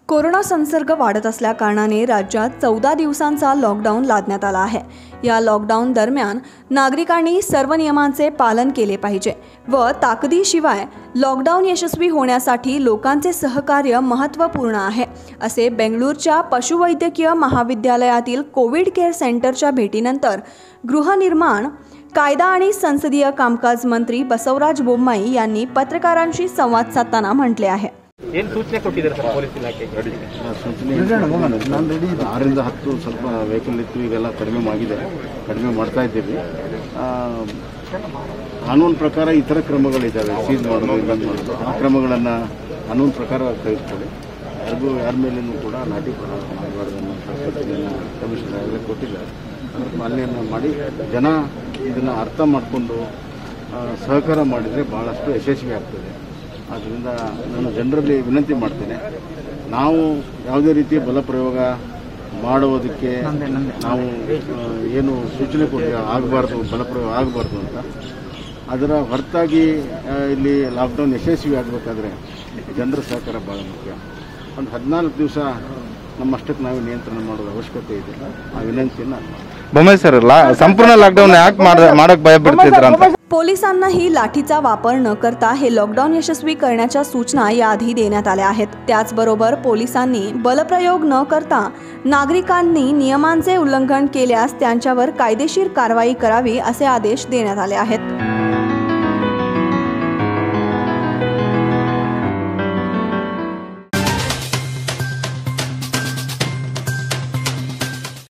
Corona संसर्ग वाढत असल्या कारणाने राज्यात 14 दिवसांचा लॉकडाऊन लादण्यात आला आहे। या लॉकडाऊन दरम्यान नागरिकांनी सर्व नियमांचे पालन केले पाहिजे व ताकदीशिवाय लॉकडाऊन यशस्वी होण्यासाठी लोकांचे सहकार्य महत्त्वपूर्ण आहे, असे बेंगळूरच्या पशुवैद्यकीय महाविद्यालयातील कोविड केअर सेंटरच्या भेटीनंतर गृहनिर्माण, कायदा आणि संसदीय कामकाज मंत्री बसवराज बोम्माई यांनी पत्रकारांशी संवाद साधताना म्हटले आहे। ಏನು ಸೂಚನೆ ಕೊಟ್ಟಿದ್ದಾರೆ ಸರ್ ಪೊಲೀಸ್ ಇಲಾಖೆಗೆ? ಸೂಚನೆ ನಾನು ರೆಡಿ 6 ರಿಂದ 10 ಸ್ವಲ್ಪ ವೆಹಿಕಲ್ ಇತ್ತು, ಈಗೆಲ್ಲ ಕಡಿಮೆ ಮಾಡ್ತಾ ಇದ್ದೀವಿ। ಕಾನೂನು ಪ್ರಕಾರ ಇತರ ಕ್ರಮಗಳಿದ್ದಾವೆ, ಸೀಸ್ ಮಾಡೋದು, ಇನ್ನೊಂದು ಮಾಡೋದು, ಆ ಕ್ರಮಗಳನ್ನು ಕಾನೂನು ಪ್ರಕಾರ ತೆಗೆದುಕೊಳ್ಳಿ। ಯಾರ ಮೇಲೇನೂ ಕೂಡ ನಾಟಿ ಮಾಡಬಾರ್ದು ಅನ್ನೋ ಸೂಚನೆಯನ್ನು ಕಮಿಷನರ್ ಕೊಟ್ಟಿದ್ದಾರೆ। ಅದರ ಪಾಲನೆಯನ್ನು ಮಾಡಿ ಜನ ಇದನ್ನು ಅರ್ಥ ಮಾಡಿಕೊಂಡು ಸಹಕಾರ ಮಾಡಿದರೆ ಭಾಳಷ್ಟು ಯಶಸ್ವಿ ಆಗ್ತದೆ। ಆದ್ದರಿಂದ ನಾನು ಜನರಲ್ಲಿ ವಿನಂತಿ ಮಾಡ್ತೇನೆ, ನಾವು ಯಾವುದೇ ರೀತಿ ಬಲಪ್ರಯೋಗ ಮಾಡುವುದಕ್ಕೆ ನಾವು ಏನು ಸೂಚನೆ ಕೊಟ್ಟಿದ್ದೀವಿ ಆಗಬಾರ್ದು, ಬಲಪ್ರಯೋಗ ಆಗಬಾರ್ದು ಅಂತ। ಅದರ ಹೊರತಾಗಿ ಇಲ್ಲಿ ಲಾಕ್ಡೌನ್ ಯಶಸ್ವಿ ಆಗಬೇಕಾದ್ರೆ ಜನರ ಸಹಕಾರ ಭಾಳ ಮುಖ್ಯ। ಒಂದು 14 ದಿವಸ ನಮ್ಮಷ್ಟಕ್ಕೆ ನಾವು ನಿಯಂತ್ರಣ ಮಾಡೋದು ಅವಶ್ಯಕತೆ ಇದೆ। ಆ ವಿನಂತಿಯನ್ನು बोम्माई सर, संपूर्ण लॉकडाऊन माडक भय पडते। पोलिसांनाही लाठीचा वापर न करता हे लॉकडाऊन यशस्वी करण्याच्या सूचना याआधी देण्यात आल्या आहेत। त्याचबरोबर पोलिसांनी बलप्रयोग न करता नागरिकांनी नियमांचे उल्लंघन केल्यास त्यांच्यावर कायदेशीर कारवाई करावी असे आदेश देण्यात आले आहेत।